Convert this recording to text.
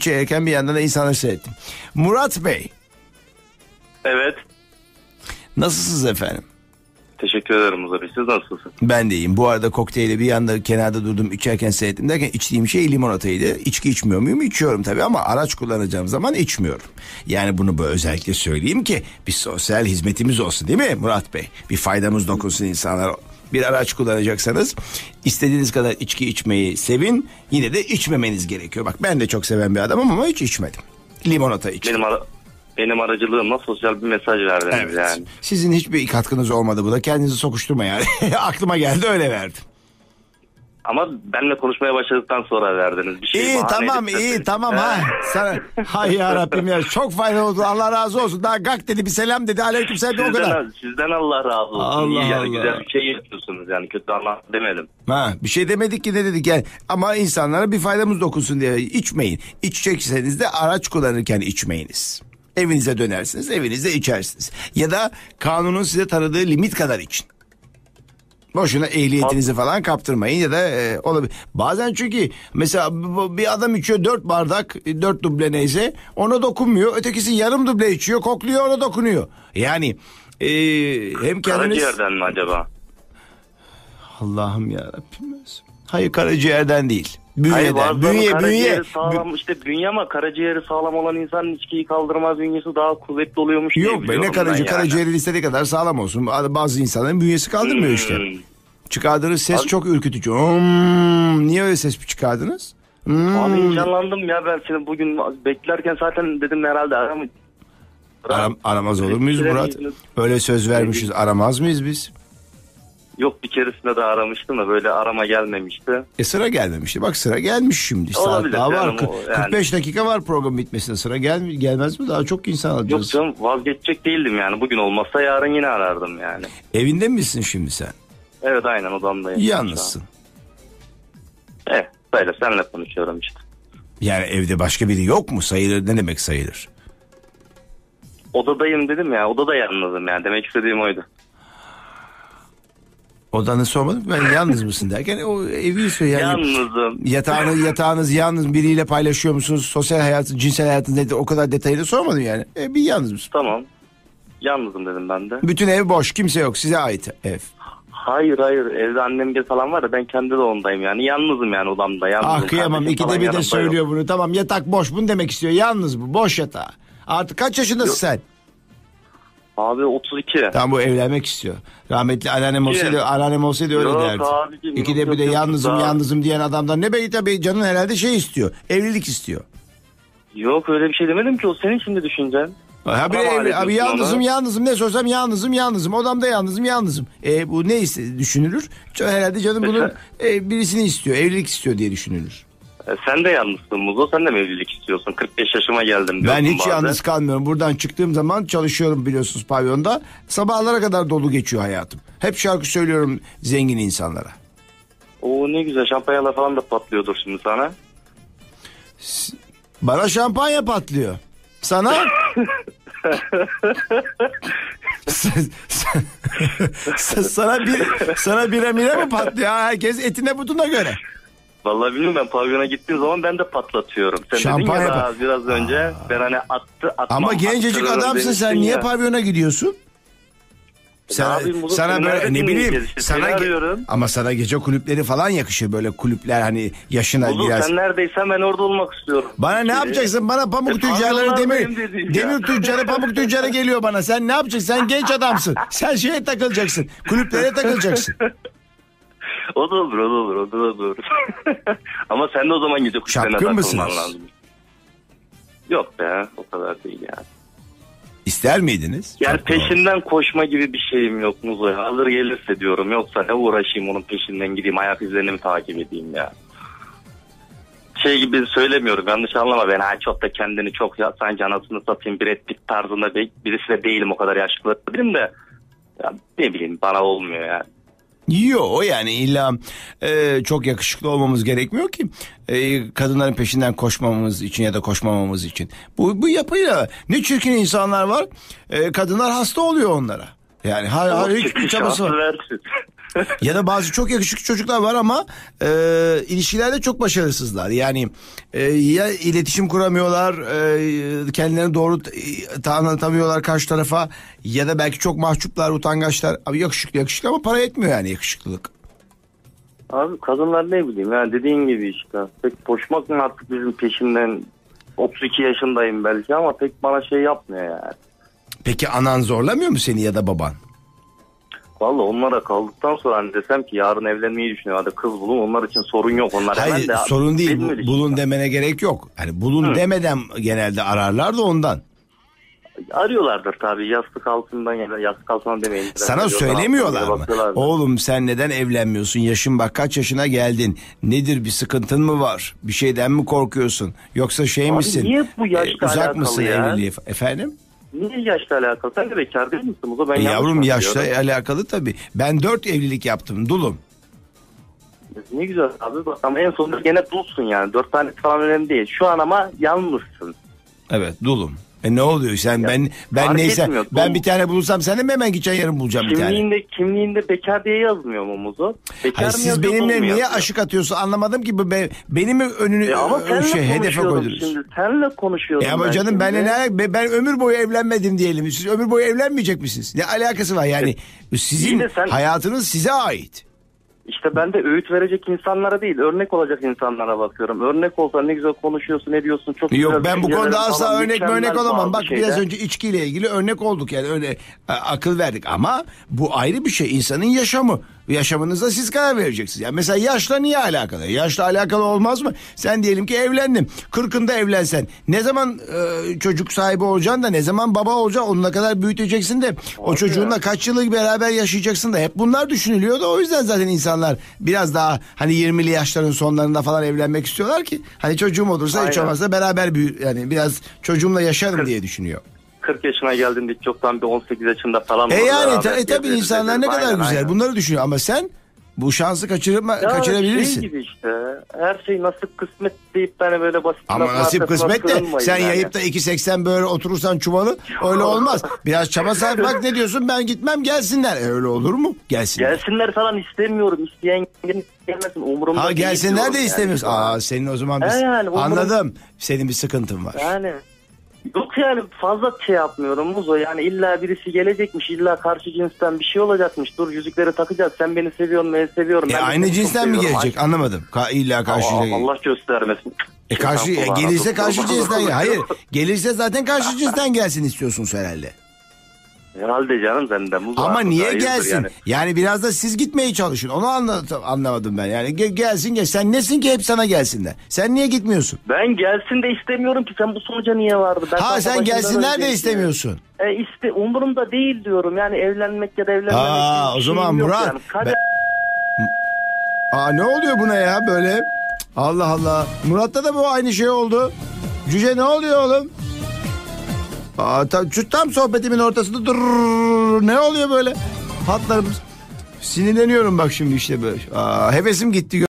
çekerken bir yandan da insanları seyrettim. Murat Bey. Evet. Nasılsınız efendim? Teşekkür ederim Muza Bey. Siz nasılsınız? Ben de iyiyim. Bu arada kokteyli bir yanda kenarda durdum içerken seyrettim derken içtiğim şey limonataydı. İçki içmiyor muyum? İçiyorum tabii ama araç kullanacağım zaman içmiyorum. Yani bunu böyle özellikle söyleyeyim ki bir sosyal hizmetimiz olsun değil mi Murat Bey? Bir faydamız dokunsun insanlara. Bir araç kullanacaksanız istediğiniz kadar içki içmeyi sevin. Yine de içmemeniz gerekiyor. Bak ben de çok seven bir adamım ama hiç içmedim. Limonata içtim. Benim aracılığımla sosyal bir mesaj verdiniz evet. yani. Sizin hiçbir katkınız olmadı buna. Kendinizi sokuşturma yani. Aklıma geldi öyle verdim. Ama benimle konuşmaya başladıktan sonra verdiniz. Bir şey iyi tamam ha. Sana hay ya Rabbim ya çok faydalı oldu. Allah razı olsun. Daha gak dedi bir selam dedi. Aleykümselam o kadar. Sizden Allah razı olsun. Allah yani Allah. Güzel bir şey yapıyorsunuz yani kötü anlam demedim. Ha bir şey demedik ki ne dedik yani. Ama insanlara bir faydamız dokunsun diye içmeyin. İçecekseniz de araç kullanırken içmeyiniz. Evinize dönersiniz, evinizde içersiniz. Ya da kanunun size tanıdığı limit kadar için. Boşuna ehliyetinizi falan kaptırmayın ya da olabilir. Bazen çünkü mesela bir adam içiyor 4 bardak, 4 duble neyse ona dokunmuyor. Ötekisi yarım duble içiyor, kokluyor ona dokunuyor. Yani hem kendiniz... Karaciğerden mi acaba? Allah'ım yarabbim. Hayır karaciğerden değil. Bünyeden. Hayır, karaciğeri sağlam işte bünye ama karaciğeri sağlam olan insanın içkiyi kaldırmaz bünyesi daha kuvvetli oluyormuş. Yok be ne karaciğeri istediği kadar sağlam olsun. Bazı insanların bünyesi kaldırmıyor işte. Çıkardığınız ses abi, çok ürkütücü. Niye öyle ses çıkardınız? Abi heyecanlandım ya ben seni bugün beklerken zaten dedim herhalde aramaz olur muyuz Murat? Öyle söz vermişiz aramaz mıyız biz? Yok bir keresinde de aramıştım da böyle arama gelmemişti. Sıra gelmemişti. Bak sıra gelmiş şimdi. Saat daha var. 45 dakika var program bitmesine. Sıra gelmez mi? Daha çok insan alacağız. Yok canım vazgeçecek değildim yani. Bugün olmazsa yarın yine arardım yani. Evinde misin şimdi sen? Evet aynen odamdayım. Yalnızsın. Böyle seninle konuşuyorum işte. Yani evde başka biri yok mu? Sayılır ne demek sayılır? Odadayım dedim ya. Odada yalnızım yani. Demek istediğim oydu. Odanı sormadım. Ben yalnız mısın derken o evi söylüyor. Yani yalnızım. Yatağınız yalnız biriyle paylaşıyor musunuz? Sosyal hayatın, cinsel hayatın dedi o kadar detayını sormadım yani. Bir yalnız mısın? Tamam. Yalnızım dedim ben de. Bütün ev boş. Kimse yok. Size ait ev. Hayır. Evde annem gel falan var da ben kendi de ondayım yani. Yalnızım yani odamda. Yalnızım. Kıyamam. İkide bir de söylüyor bunu. Tamam yatak boş. Bunu demek istiyor. Yalnız bu. Boş yatağı. Artık kaç yaşındasın sen? Abi 32. Tamam bu evlenmek istiyor. Rahmetli anneannem olsaydı öyle derdi. Abicim, İkide bir de yalnızım diyen adamdan ne be tabii canın herhalde şey istiyor. Evlilik istiyor. Yok öyle bir şey demedim ki o senin şimdi düşüncen. Abi yalnızım ne sorsam yalnızım odamda yalnızım. Bu ne düşünülür? Herhalde canım bunun birisini istiyor evlilik istiyor diye düşünülür. Sen de yalnızsın Muzo, sen de mi evlilik istiyorsun? 45 yaşıma geldim. Ben hiç yalnız kalmıyorum. Buradan çıktığım zaman çalışıyorum biliyorsunuz pavyonda. Sabahlara kadar dolu geçiyor hayatım. Hep şarkı söylüyorum zengin insanlara. Oo ne güzel, şampanyalar falan da patlıyordur şimdi sana. Bana şampanya patlıyor. Sana? sana bire mi patlıyor? Herkes etine butuna göre. Vallahi bilmiyorum, ben pavyona gittiğim zaman ben de patlatıyorum. Sen şampanya dedin ya biraz önce ben hani atmam. Ama gencecik adamsın sen, niye pavyona gidiyorsun? Sana böyle ne bileyim ama sana gece kulüpleri falan yakışır, böyle kulüpler hani yaşına Oğlum, biraz. Sen neredeysen ben orada olmak istiyorum. Bana ne yapacaksın? Bana pamuk tüccarları demir tüccarı pamuk tüccarı geliyor bana. Sen ne yapacaksın? Sen genç adamsın. Sen şeye takılacaksın. Kulüplere takılacaksın. O da olur. Ama sen de o zaman gece kulüplerine takılman lazım. Yok be, o kadar değil yani. İster miydiniz? Yani peşinden koşma gibi bir şeyim yok Muzo. Hazır gelirse diyorum. Yoksa ne uğraşayım onun peşinden gideyim. Ayak izlerini mi takip edeyim ya? Şey gibi söylemiyorum. Yanlış anlama beni. Çok da kendini çok sanki anasını satayım. Brad Pitt tarzında birisi de değilim. O kadar yaşlı değilim de. Ya ne bileyim, bana olmuyor yani. Yok yani illa çok yakışıklı olmamız gerekmiyor ki kadınların peşinden koşmamamız için ya da koşmamamız için. Bu yapıyla ne çirkin insanlar var, kadınlar hasta oluyor onlara. Yani hiçbir çabası var. Ya da bazı çok yakışıklı çocuklar var ama ilişkilerde çok başarısızlar. Yani ya iletişim kuramıyorlar, kendilerini doğru tanıtamıyorlar karşı tarafa, ya da belki çok mahcuplar, utangaçlar. Abi yakışıklı ama para etmiyor yani yakışıklılık. Abi kadınlar ne bileyim yani dediğin gibi işte. Pek koşmak mı artık bizim peşinden, 32 yaşındayım belki ama pek bana şey yapmıyor yani. Peki anan zorlamıyor mu seni ya da baban? Vallahi onlara kaldıktan sonra hani desem ki yarın evlenmeyi düşünüyor, hadi kız bulun, onlar için sorun yok. Onlar hayır hemen de sorun değil, bulun işte. demene gerek yok. Yani bulun demeden genelde ararlar da ondan. Arıyorlardır tabii, yastık altından, yani yastık altından demeyin. Sana söylemiyorlar mı? Oğlum sen neden evlenmiyorsun? Yaşın bak kaç yaşına geldin? Nedir, bir sıkıntın mı var? Bir şeyden mi korkuyorsun? Yoksa şey abi misin? Niye bu yaşla uzak alakalı mısın ya? evliliğe? Efendim? Niye yaşla alakalı? Sen de bekar değil misin? O da ben Yavrum yaşla alakalı tabii. Ben 4 evlilik yaptım, dulum. Ne güzel abi, bak ama en sonunda gene dulsun yani. 4 tane falan önemli değil. Şu an ama yalnızsın. Evet, dulum. Ne oluyor sen Ya, ben neyse etmiyor, ben bir tane bulursam sen de mi hemen gideceksin, yarın bulacağım bir tane. Kimliğinde bekar diye yazmıyor mu Muzo? Bekar Hayır, mı siz yazıyor, benimle dul mu niye yazıyor? aşık atıyorsun anlamadım ki, bu benim önünü Ama seninle hedefe konuşuyordum koydunuz. şimdi. Seninle konuşuyordum. Ama canım şimdi. ben ömür boyu evlenmedim diyelim. Siz ömür boyu evlenmeyecek misiniz? Ne alakası var yani? Sizin hayatınız size ait. İşte ben de öğüt verecek insanlara değil, örnek olacak insanlara bakıyorum. Örnek olsa ne güzel konuşuyorsun, ne diyorsun, çok Yok güzel. ben bu konuda asla örnek olamam. Bak şeyler. biraz önce içkiyle ilgili örnek olduk, yani öyle akıl verdik ama bu ayrı bir şey, insanın yaşamı. Yaşamınıza siz karar vereceksiniz. Yani mesela yaşla niye alakalı? Yaşla alakalı olmaz mı? Sen diyelim ki evlendin. 40'ında evlensen ne zaman çocuk sahibi olacaksın da ne zaman baba olacaksın, onunla kadar büyüteceksin de o çocuğunla kaç yıllık beraber yaşayacaksın da, hep bunlar düşünülüyor da o yüzden zaten insanlar biraz daha hani 20'li yaşların sonlarında falan evlenmek istiyorlar ki hani çocuğum olursa hiç olmazsa beraber yani biraz çocuğumla yaşarım diye düşünüyor. 40 yaşına geldiğinde çoktan bir 18 yaşında falan. Yani tabii insanlar ne kadar güzel aynen. Bunları düşünüyor ama sen bu şansı kaçırabilirsin. Şey gibi işte, her şey nasip kısmet deyip hani böyle basit. Ama nasip kısmet de sen yani. Yayıp da 2.80 böyle oturursan çuvalı öyle olmaz. Biraz çaba sarf, bak ne diyorsun, ben gitmem gelsinler. Öyle olur mu? Gelsinler falan istemiyorum. İsteyen gelmesin, umurumda değil. Gelsinler de istemiyorsun. Yani. Senin o zaman biz yani, anladım. Senin bir sıkıntın var. Yani yok yani fazla şey yapmıyorum Muzo, yani illa birisi gelecekmiş, illa karşı cinsten bir şey olacakmış, dur yüzükleri takacağız, sen beni seviyorsun, ben seviyorum. Aynı cinsten mi gelecek? Anlamadım. İlla karşı. Allah göstermesin. Gelirse karşı cinsten hayır, gelirse zaten karşı cinsten gelsin istiyorsunuz herhalde. Herhalde canım, senden Muzo. Ama niye gelsin? Yani biraz da siz gitmeye çalışın. Onu anlamadım ben. Yani gelsin. Sen nesin ki hep sana gelsinler? Sen niye gitmiyorsun? Ben gelsin de istemiyorum ki. Sen bu sonuca niye vardın? Sen gelsinler de istemiyorsun. Umurumda değil diyorum. Yani evlenmek ya da evlenmemek. O zaman Murat. Yani. Ne oluyor buna ya böyle? Allah Allah. Murat'ta da bu aynı şey oldu. Cüce ne oluyor oğlum? Tam sohbetimin ortasında ne oluyor böyle? Hatlarımız. Sinirleniyorum bak şimdi işte böyle. Hevesim gitti.